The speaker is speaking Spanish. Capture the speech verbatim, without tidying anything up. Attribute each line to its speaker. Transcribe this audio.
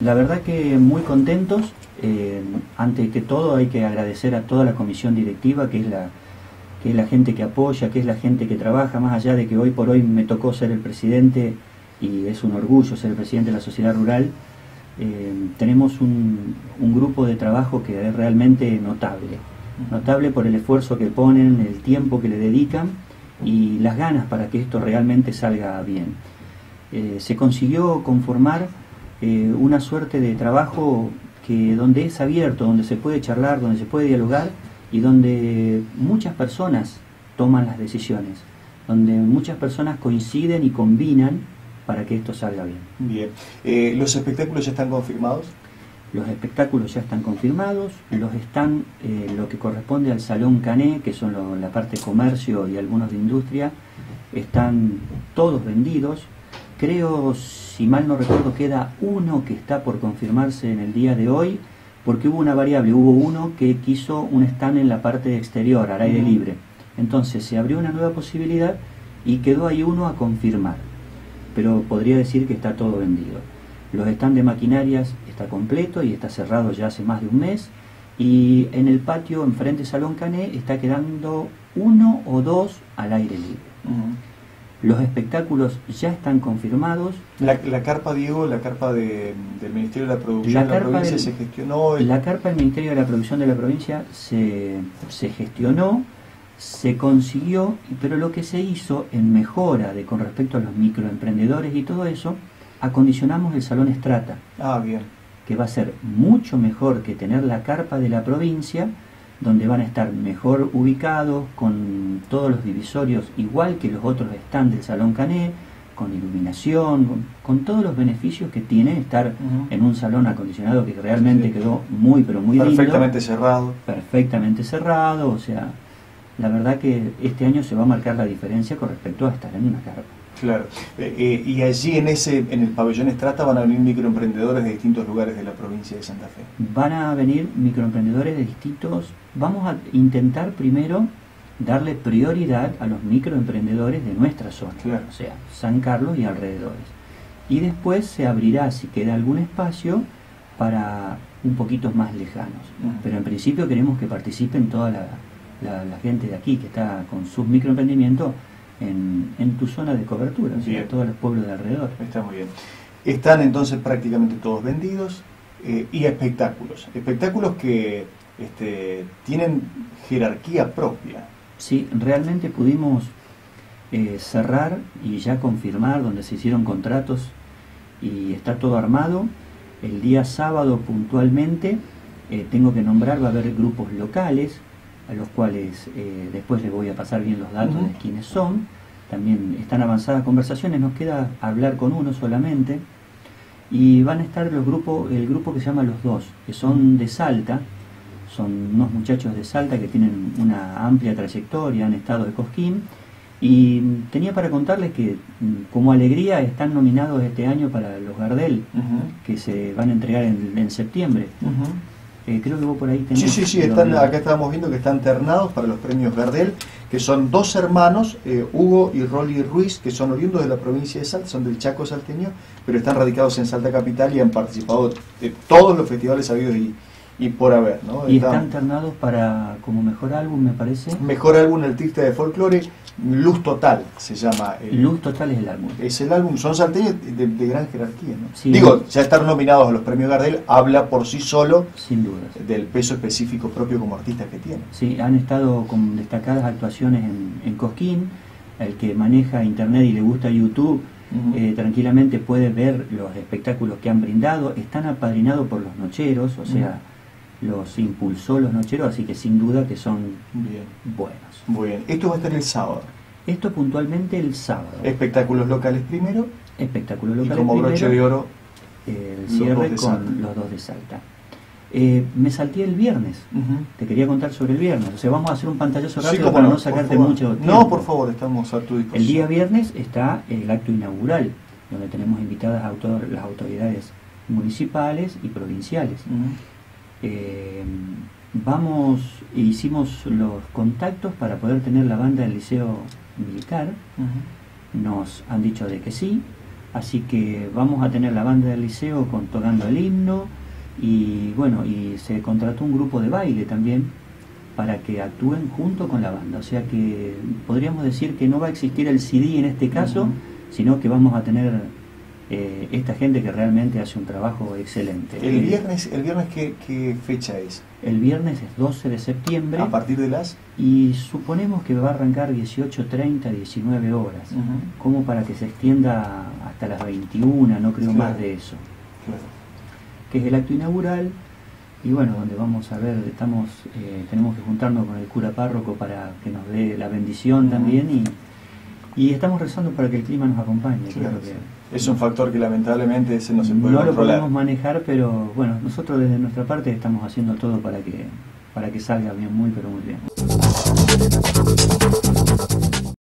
Speaker 1: La verdad que muy contentos. Eh, ante que todo hay que agradecer a toda la comisión directiva, que es la, que es la gente que apoya, que es la gente que trabaja, más allá de que hoy por hoy me tocó ser el presidente y es un orgullo ser el presidente de la sociedad rural. Eh, tenemos un, un grupo de trabajo que es realmente notable, notable por el esfuerzo que ponen, el tiempo que le dedican y las ganas para que esto realmente salga bien. Eh, se consiguió conformar eh, una suerte de trabajo que donde es abierto, donde se puede charlar, donde se puede dialogar y donde muchas personas toman las decisiones, donde muchas personas coinciden y combinan para que esto salga bien.
Speaker 2: Bien. Eh, ¿Los espectáculos ya están confirmados?
Speaker 1: Los espectáculos ya están confirmados, los están, eh, lo que corresponde al Salón Cané, que son lo, la parte de comercio y algunos de industria, están todos vendidos. Creo, si mal no recuerdo, queda uno que está por confirmarse en el día de hoy, porque hubo una variable, hubo uno que quiso un stand en la parte exterior, al aire libre. Entonces se abrió una nueva posibilidad y quedó ahí uno a confirmar. Pero podría decir que está todo vendido. Los stands de maquinarias está completo y está cerrado ya hace más de un mes. Y en el patio, enfrente Salón Cané, está quedando uno o dos al aire libre. Uh-huh. Los espectáculos ya están confirmados.
Speaker 2: La, la carpa, Diego, la carpa de, del Ministerio de la Producción
Speaker 1: la
Speaker 2: de la provincia
Speaker 1: del,
Speaker 2: se gestionó. El...
Speaker 1: La carpa del Ministerio de la Producción de la provincia se, se gestionó, se consiguió, pero lo que se hizo en mejora de con respecto a los microemprendedores y todo eso, acondicionamos el Salón Estrata.
Speaker 2: Ah, bien.
Speaker 1: Que va a ser mucho mejor que tener la carpa de la provincia, donde van a estar mejor ubicados, con todos los divisorios, igual que los otros stands del Salón Cané, con iluminación, con, con todos los beneficios que tiene estar uh-huh. en un salón acondicionado que realmente sí. quedó muy, pero muy lindo.
Speaker 2: Perfectamente cerrado.
Speaker 1: Perfectamente cerrado, o sea, la verdad que este año se va a marcar la diferencia con respecto a estar en una carpa.
Speaker 2: Claro, eh, eh, y allí en ese en el pabellón Estrata van a venir microemprendedores de distintos lugares de la provincia de Santa Fe.
Speaker 1: Van a venir microemprendedores de distintos. Vamos a intentar primero darle prioridad a los microemprendedores de nuestra zona,
Speaker 2: claro.
Speaker 1: o sea, San Carlos y alrededores. Y después se abrirá, si queda algún espacio, para un poquito más lejanos. Uh-huh. Pero en principio queremos que participen toda la, la, la gente de aquí que está con sus microemprendimientos en, en tu zona de cobertura, o sea, todos los pueblos de alrededor.
Speaker 2: Está muy bien. Están entonces prácticamente todos vendidos eh, y espectáculos. Espectáculos que este, tienen jerarquía propia.
Speaker 1: Sí, realmente pudimos eh, cerrar y ya confirmar donde se hicieron contratos y está todo armado. El día sábado puntualmente eh, tengo que nombrar, va a haber grupos locales a los cuales eh, después les voy a pasar bien los datos uh-huh. de quiénes son. También están avanzadas conversaciones, nos queda hablar con uno solamente. Y van a estar los grupos, el grupo que se llama Los Dos, que son de Salta, son unos muchachos de Salta que tienen una amplia trayectoria, han estado de Cosquín. Y tenía para contarles que como alegría están nominados este año para los Gardel, uh-huh. que se van a entregar en, en septiembre. Uh-huh. Eh, creo que vos por ahí tenés...
Speaker 2: Sí, sí, sí, están, acá estábamos viendo que están ternados para los premios Gardel, que son dos hermanos, eh, Hugo y Rolly Ruiz, que son oriundos de la provincia de Salta, son del Chaco salteño, pero están radicados en Salta Capital y han participado de todos los festivales habidos y, y por haber, ¿no?
Speaker 1: Y están, están ternados para, como mejor álbum, me parece.
Speaker 2: Mejor álbum artista de folclore, Luz Total se llama. El,
Speaker 1: Luz Total es el álbum.
Speaker 2: Es el álbum, son salteños de, de gran jerarquía, ¿no?
Speaker 1: Sí,
Speaker 2: Digo, ya estar nominados a los premios Gardel habla por sí solo,
Speaker 1: sin duda,
Speaker 2: del peso específico propio como artistas que tienen.
Speaker 1: Sí, han estado con destacadas actuaciones en, en Cosquín. El que maneja internet y le gusta YouTube, uh-huh. eh, tranquilamente puede ver los espectáculos que han brindado. Están apadrinados por los nocheros, o sea, uh-huh. los impulsó los nocheros, así que sin duda que son
Speaker 2: bien.
Speaker 1: buenos.
Speaker 2: Muy bien. Esto va a estar el sábado.
Speaker 1: Esto puntualmente el sábado.
Speaker 2: Espectáculos locales primero.
Speaker 1: Espectáculos locales
Speaker 2: primero. Y como broche de oro,
Speaker 1: el cierre con Salta. Los dos de Salta. Eh, me salté el viernes. Uh-huh. Te quería contar sobre el viernes. O sea, vamos a hacer un pantallazo rápido sí, para no, no sacarte mucho tiempo.
Speaker 2: No, por favor, estamos a tu disposición.
Speaker 1: El día viernes está el acto inaugural, donde tenemos invitadas autor, las autoridades municipales y provinciales. Uh-huh. eh, Vamos, hicimos los contactos para poder tener la banda del Liceo Militar. Uh-huh. Nos han dicho de que sí. Así que vamos a tener la banda del liceo con, tocando el himno, y bueno, y se contrató un grupo de baile también para que actúen junto con la banda. O sea que podríamos decir que no va a existir el C D en este caso, uh-huh. sino que vamos a tener eh, esta gente que realmente hace un trabajo excelente.
Speaker 2: ¿El viernes, el viernes qué, qué fecha es?
Speaker 1: El viernes es doce de septiembre.
Speaker 2: ¿A partir de las?
Speaker 1: Y suponemos que va a arrancar dieciocho treinta, diecinueve horas,
Speaker 2: uh-huh.
Speaker 1: como para que se extienda hasta las veintiuna, no creo
Speaker 2: claro.
Speaker 1: más de eso.
Speaker 2: Claro.
Speaker 1: Que es el acto inaugural, y bueno, donde vamos a ver, estamos eh, tenemos que juntarnos con el cura párroco para que nos dé la bendición uh-huh. también, y, y estamos rezando para que el clima nos acompañe.
Speaker 2: Claro.
Speaker 1: Creo que
Speaker 2: es un factor que lamentablemente ese no se puede
Speaker 1: no
Speaker 2: controlar.
Speaker 1: lo podemos manejar, pero bueno, nosotros desde nuestra parte estamos haciendo todo para que para que salga bien, muy pero muy bien.